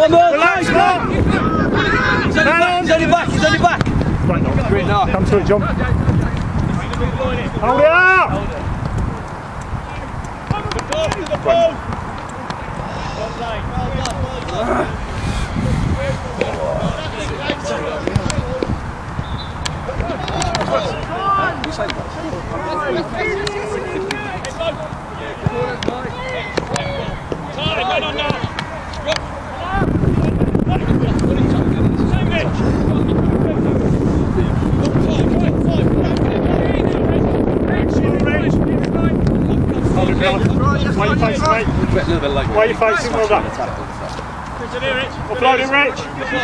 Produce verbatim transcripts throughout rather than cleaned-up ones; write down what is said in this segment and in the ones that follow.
on, Merle! Relax, stop! He's on your back, he's on your back, he's on your back! Great knock. Come to it, John. Hold it up! To the ball! Why are you facing, mate? Why are you facing? Well done. Offload it, Rich.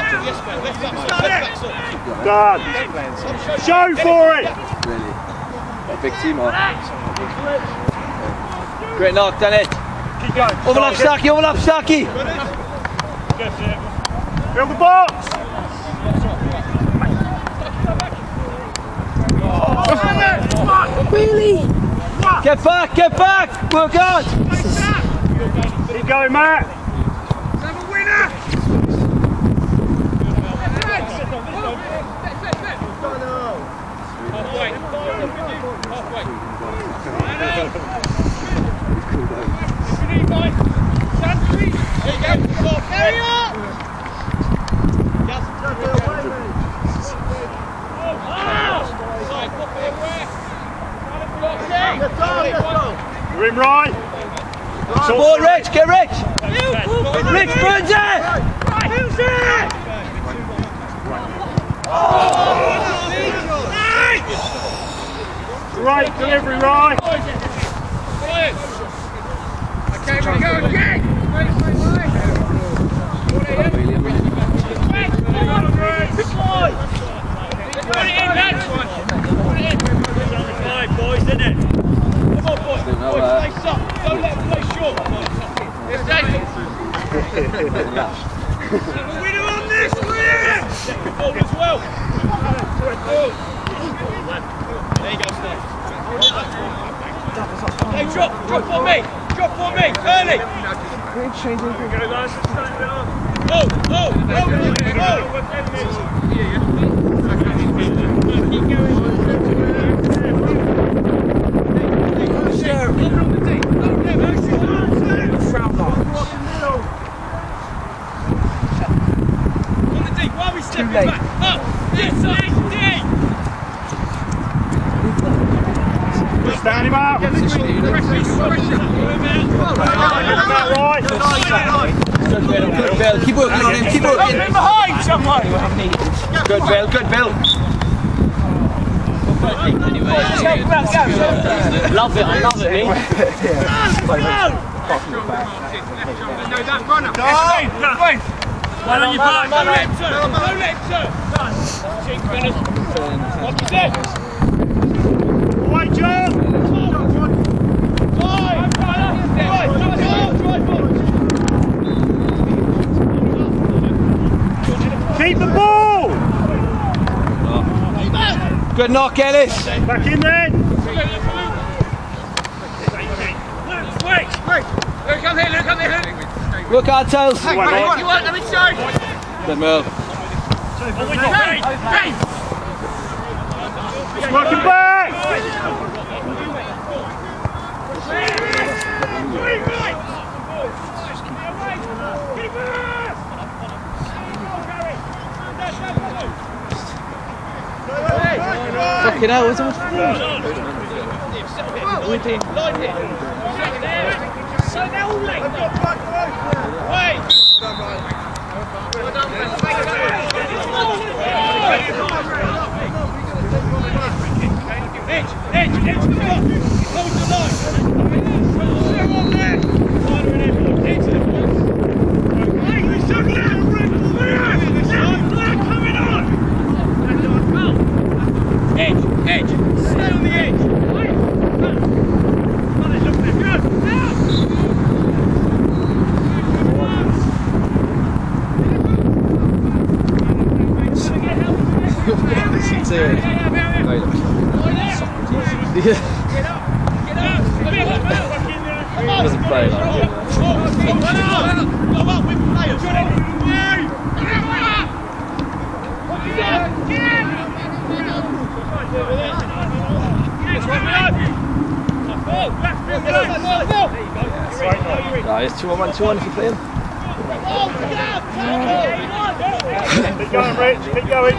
Done. Show for it. Really. Got a big team on. Great knock, done it. Keep going. Overlap Saki, overlap Saki. Fill the box. Really? Get back, get back. Work hard. Keep going, Matt. Have a winner! Halfway. Halfway. If you need mine, stand please. There you go. Stop. Carry up. Yes. Side, pop it where? You're in, right. Support Rich, get Rich. Rich, burns it. Who's it? Right, delivery, right. Okay, we go again. Boys, isn't it? Come on, boys. Boys, stay up. Don't let them play short. Yes, David. We're winning on this, winner! Second ball as well. There you go, Steve. Hey, drop, drop on me. Drop on me, early. Go, guys. Oh, oh, oh, Keep going. Too late. Up! This side, D! Stand him up. Right. Good Bill, keep working on him, keep working. Get behind someone! Good Bill, good Bill. Love it, I love it, me. No, that runner. Go! One on your back, don't let him turn, don't let him turn. Cheek spinners. What is it? Away, John! Drive! Drive! Drive! Keep the ball! Good knock, Ellis. Back in then! Wait! Wait! Look, come here, look, come here! Look hard, Tails. Hey, what do you want? Let me show you! Good move. Hey! Hey! It's working back! Fucking hell, what's that? So they're all late. Wait! Edge, edge, edge to the block. Hold the line. Still on there. Wider and edge, edge to the block. Hey, we should let him rip the flag. Flag coming on. Edge, edge. Stay on the edge. Wait. Come on, look there. Good. Now. Doesn't play like that. No, it's two on one, two on if you're playing. Keep going, Rich, keep going.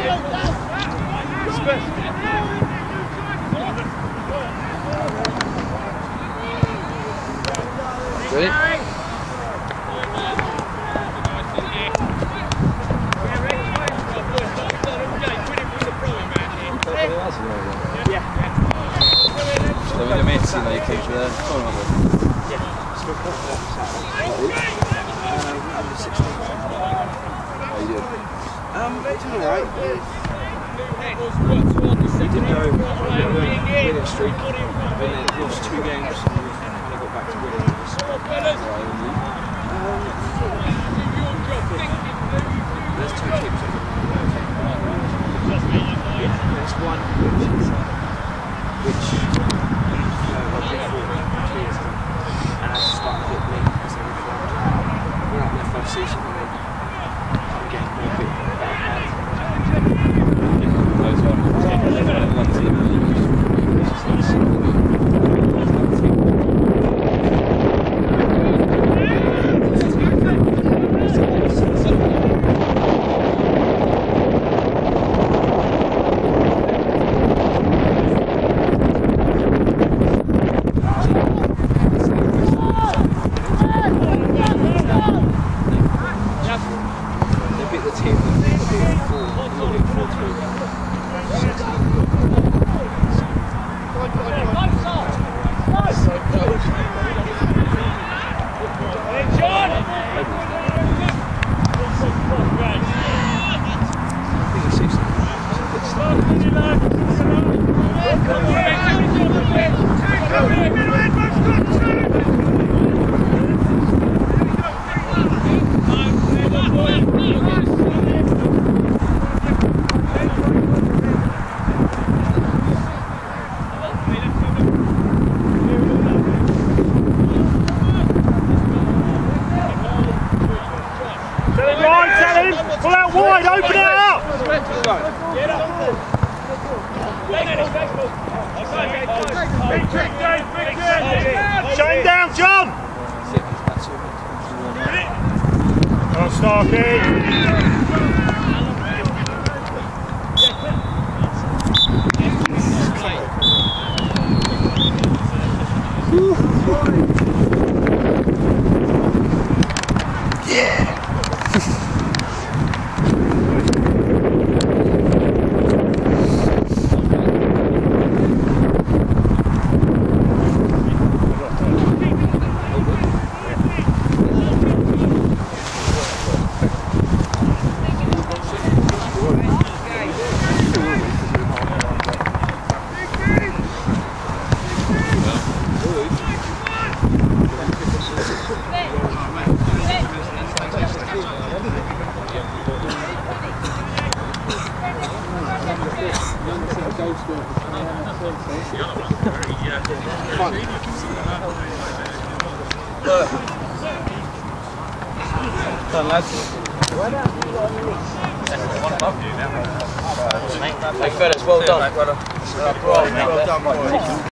Ready? Yeah. So with your mates, you know, you keep the tournament with. Yeah. Still confident for Saturday. Um, under sixteen. How you doing? Um, we're doing alright. We did go on a winning streak. We've been in, lost two games and we've kind of got back to winning. Um, there's two teams. Yeah, there's one which is, which uh, I did for two years ago, and I started at me because they were formed. We're out their first season and they I'm getting more bit better hard. Those are one team. Pull out wide, open it up! Shut him down, John! Come on, Starkey. Done, lads. Hey, fellas, well done. Well done,